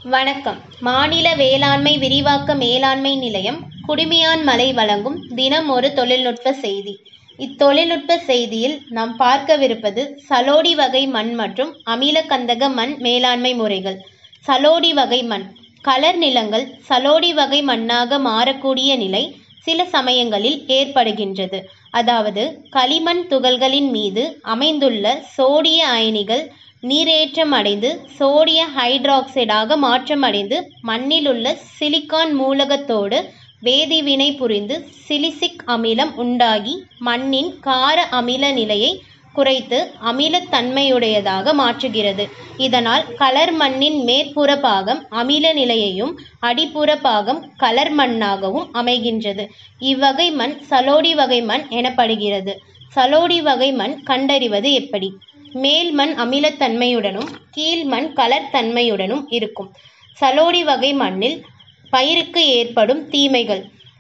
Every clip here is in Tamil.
வணக்கம். மாநில வேளாண்மை விரிவாக்க மேலாண்மை நிலையம் குடுமியான்மலை வழங்கும் தினம் ஒரு தொழில்நுட்ப செய்தி. இத்தொழில்நுட்ப செய்தியில் நாம் பார்க்கவிருப்பது சலோடி வகை மண் மற்றும் அமிலகந்தக மண் மேலாண்மை முறைகள். சலோடி வகை மண். கலர் நிலங்கள் சலோடி வகை மண்ணாக மாறக்கூடிய நிலை சில சமயங்களில் ஏற்படுகின்றது. அதாவது களிமண் துகள்களின் மீது அமைந்துள்ள சோடிய அயனிகள் நீரேற்றம் அடைந்து சோடிய ஹைட்ராக்சைடாக மாற்றமடைந்து மண்ணிலுள்ள சிலிக்கான் மூலகத்தோடு வேதிவினை புரிந்து சிலிசிக் அமிலம் உண்டாகி மண்ணின் கார அமில நிலையை குறைத்து அமிலத்தன்மையுடையதாக மாற்றுகிறது. இதனால் கலர் மண்ணின் மேற்புற பாகம் அமில நிலையையும் அடிப்புற பாகம் கலர் மண்ணாகவும் அமைகின்றது. இவ்வகை மண் சலோடி வகை மண் எனப்படுகிறது. சலோடி வகை மண் கண்டறிவது எப்படி? மேல் மண் அமிலத்தன்மையுடனும் கீழ் மண் கலர் தன்மையுடனும் இருக்கும். சலோடி வகை மண்ணில் பயிருக்கு ஏற்படும் தீமைகள்.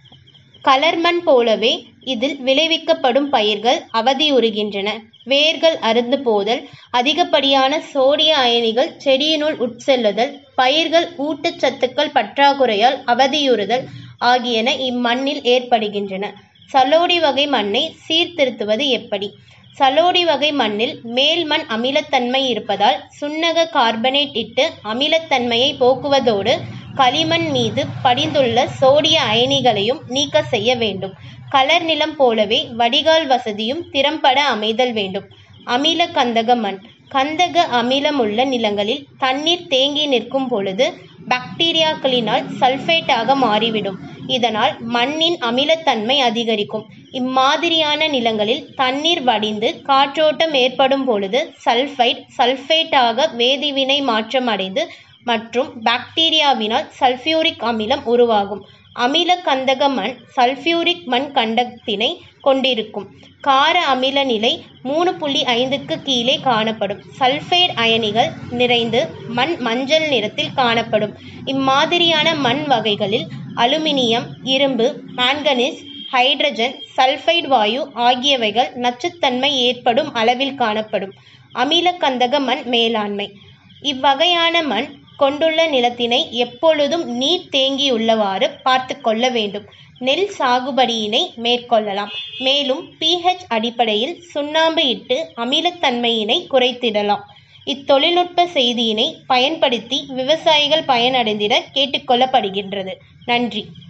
கலர் மண் போலவே இதில் விளைவிக்கப்படும் பயிர்கள் அவதியுறுகின்றன. வேர்கள் அறுந்து போதல், அதிகப்படியான சோடிய அயனிகள் செடியினுள் உட்செல்லுதல், பயிர்கள் ஊட்டச்சத்துக்கள் பற்றாக்குறையால் அவதியுறுதல் ஆகியன இம்மண்ணில் ஏற்படுகின்றன. சலோடி வகை மண்ணை சீர்திருத்துவது எப்படி? சலோடி வகை மண்ணில் மேல் மண் அமிலத்தன்மை இருப்பதால் சுண்ணக கார்பனேட் இட்டு அமிலத்தன்மையை போக்குவதோடு களிமண் மீது படிந்துள்ள சோடிய அயனிகளையும் நீக்க செய்ய வேண்டும். கலர் நிலம் போலவே வடிகால் வசதியும் திறம்பட அமைதல் வேண்டும். அமில கந்தக மண். கந்தக அமிலமுள்ள நிலங்களில் தண்ணீர் தேங்கி நிற்கும் பொழுது பாக்டீரியாக்களினால் சல்ஃபேட்டாக மாறிவிடும். இதனால் மண்ணின் அமிலத்தன்மை அதிகரிக்கும். இம்மாதிரியான நிலங்களில் தண்ணீர் வடிந்து காற்றோட்டம் ஏற்படும் பொழுது சல்ஃபேட்டாக வேதிவினை மாற்றம் அடைந்து மற்றும் பாக்டீரியாவினால் சல்ஃபியூரிக் அமிலம் உருவாகும். அமில கந்தக மண் சல்ஃபியூரிக் மண் கண்டத்தினை கொண்டிருக்கும். கார அமில நிலை 3.5க்கு கீழே காணப்படும். சல்ஃபைடு அயனிகள் நிறைந்து மண் மஞ்சள் நிறத்தில் காணப்படும். இம்மாதிரியான மண் வகைகளில் அலுமினியம், இரும்பு, மாங்கனீஸ், ஹைட்ரஜன், சல்ஃபைடு வாயு ஆகியவைகள் நச்சுத்தன்மை ஏற்படும் அளவில் காணப்படும். அமில கந்தக மண் மேலாண்மை. இவ்வகையான மண் கொண்டுள்ள நிலத்தினை எப்பொழுதும் நீர் தேங்கியுள்ளவாறு பார்த்து கொள்ள வேண்டும். நெல் சாகுபடியினை மேற்கொள்ளலாம். மேலும் pH அடிப்படையில் சுண்ணாம்பு இட்டு அமிலத்தன்மையினை குறைத்திடலாம். இத்தொழில்நுட்ப செய்தியினை பயன்படுத்தி விவசாயிகள் பயனடைந்திட கேட்டுக்கொள்ளப்படுகின்றது. நன்றி.